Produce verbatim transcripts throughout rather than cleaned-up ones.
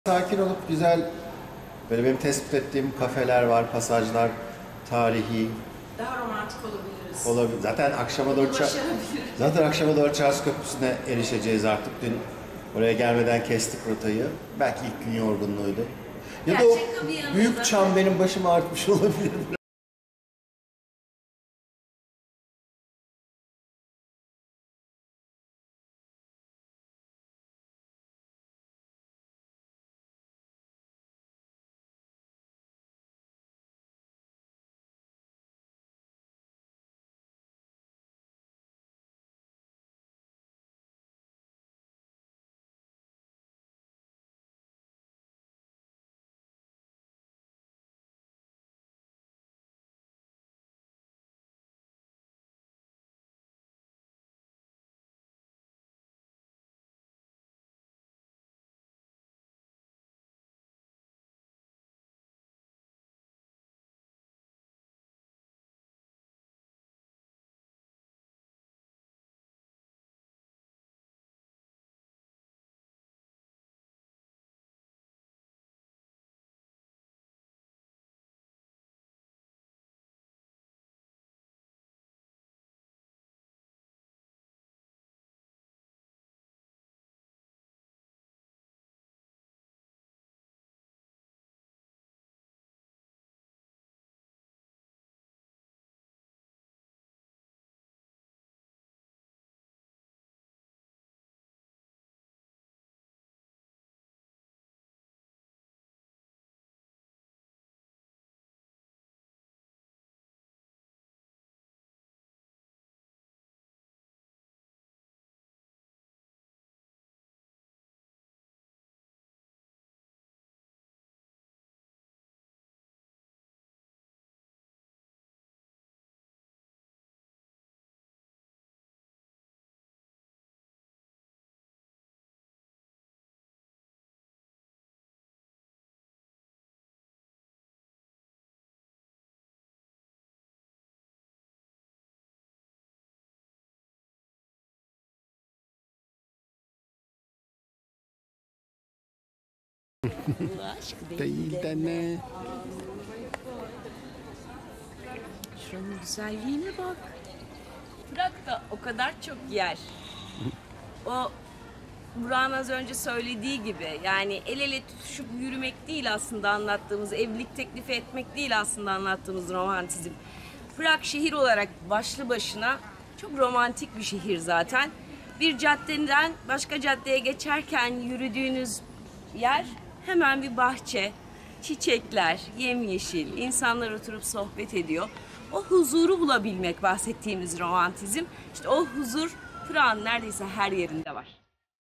Sakin olup güzel, böyle benim tespit ettiğim kafeler var, pasajlar, tarihi Daha romantik olabiliriz. olabilir. Zaten akşama doğru Ça- Başarabiliriz. zaten akşama doğru Charles Köprüsü'ne erişeceğiz artık. Dün oraya gelmeden kestik rotayı. Belki ilk gün yorgunluğuydu. Ya da o Gerçek bir yanında büyük zaten- çam benim başımı artmış olabilir. Allah aşkı Değil de ne? Şuranın güzelliğine bak. Prag'da o kadar çok yer. O Burak'ın az önce söylediği gibi, yani el ele tutuşup yürümek değil aslında anlattığımız, evlilik teklifi etmek değil aslında anlattığımız romantizm. Prag şehir olarak başlı başına çok romantik bir şehir zaten. Bir caddeden başka caddeye geçerken yürüdüğünüz yer hemen bir bahçe, çiçekler, yemyeşil, insanlar oturup sohbet ediyor. O huzuru bulabilmek bahsettiğimiz romantizm, işte o huzur Prag'ın neredeyse her yerinde var.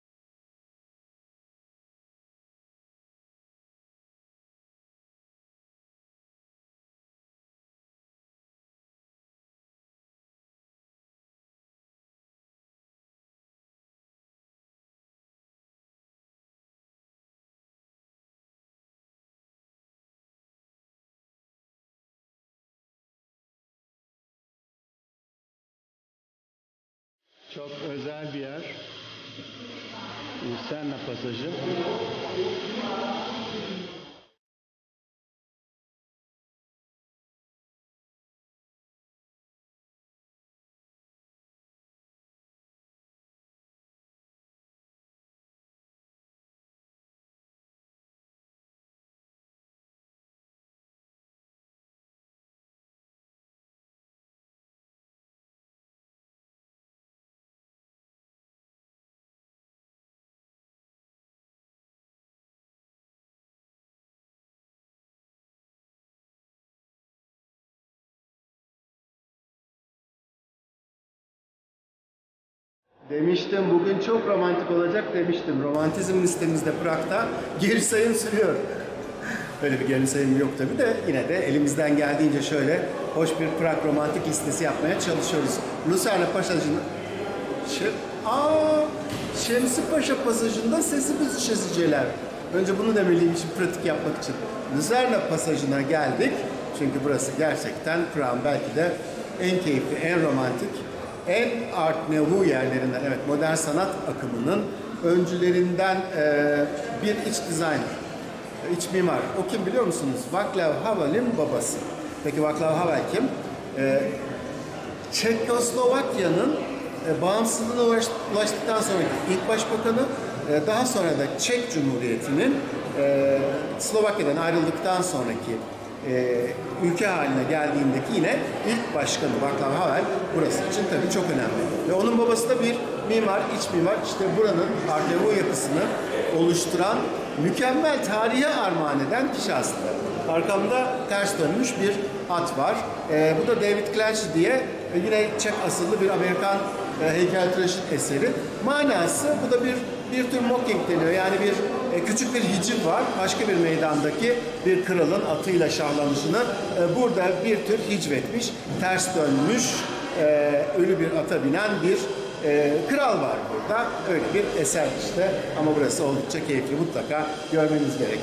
Çok özel bir yer. Lucerna Pasajı. Demiştim bugün çok romantik olacak demiştim. Romantizm listemizde Prag'da geri sayım sürüyor. Öyle bir geri sayım yok tabii de yine de elimizden geldiğince şöyle hoş bir Prag romantik listesi yapmaya çalışıyoruz. Lucerna Pasajı'nın Ş Aa, Şemsi Paşa Pasajı'nda sesi büzüşesiceler. Önce bunu demeliyim için pratik yapmak için. Lucerna Pasajı'na geldik. Çünkü burası gerçekten Prag'ın belki de en keyifli, en romantik, en Art Nouveau yerlerinden, evet modern sanat akımının öncülerinden e, bir iç dizayn iç mimar. O kim biliyor musunuz? Václav Havel'in babası. Peki Václav Havel kim? Ee, Çekoslovakya'nın e, bağımsızlığına ulaştıktan sonraki ilk başbakanı, e, daha sonra da Çek Cumhuriyeti'nin e, Slovakya'dan ayrıldıktan sonraki e, ülke haline geldiğindeki yine ilk başkanı Václav Havel burası için tabii çok önemli. Ve onun babası da bir mimar, iç mimar. İşte buranın Art Deco yapısını oluşturan, mükemmel tarihe armağan eden kişi aslında. Arkamda ters dönmüş bir at var. E, bu da David Clench diye e, yine Çek asıllı bir Amerikan e, heykeltıraşın eseri. Manası bu da bir bir tür mocking deniyor. Yani bir e, küçük bir hiciv var. Başka bir meydandaki bir kralın atıyla şahlanışını e, burada bir tür hicvetmiş. Ters dönmüş, e, ölü bir ata binen bir e, kral var burada. Öyle bir eser işte. Ama burası oldukça keyifli. Mutlaka görmeniz gerekiyor.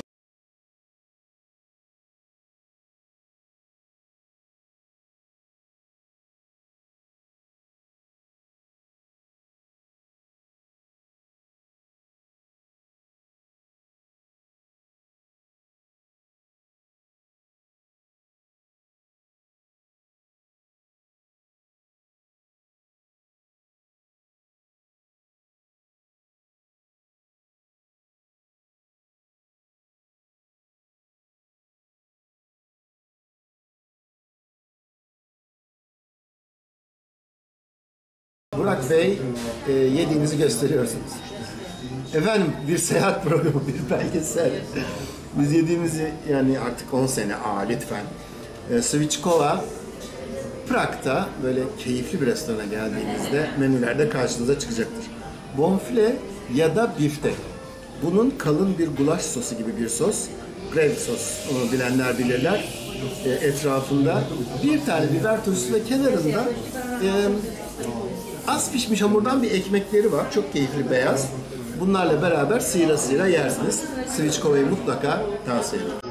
Burak Bey, e, yediğinizi gösteriyorsunuz. Efendim bir seyahat programı, bir belgesel. Biz yediğimizi yani artık on sene, aa lütfen. E, Sviçkova, Prag'da böyle keyifli bir restorana geldiğinizde menülerde karşınıza çıkacaktır. Bonfile ya da biftek. Bunun kalın bir gulaş sosu gibi bir sos. Gravy sos, onu bilenler bilirler. E, etrafında bir tane biber turşusu ve kenarında e, az pişmiş hamurdan bir ekmekleri var. Çok keyifli, beyaz. Bunlarla beraber sıyıra sıyıra yersiniz. Sviçkova'yı mutlaka tavsiye ederim.